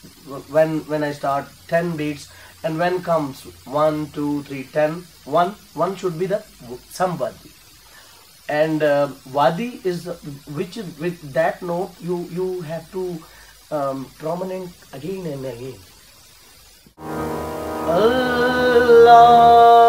when I start 10 beats, and when comes 1 2 3 10, one should be the some wadi, and wadi is which with that note you have to prominent again and again. Allah